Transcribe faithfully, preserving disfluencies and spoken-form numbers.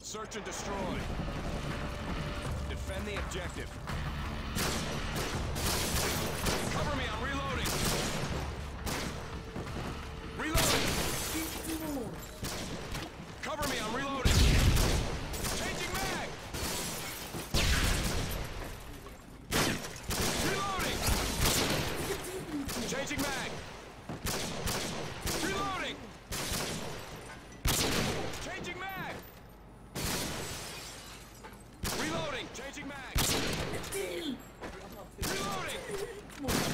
Search and destroy. Defend the objective. Cover me, I'm reloading. Reloading. Cover me, I'm reloading. Changing mag. Reloading. Changing mag. Reloading. Changing mag. Reloading. Changing mag. Reloading.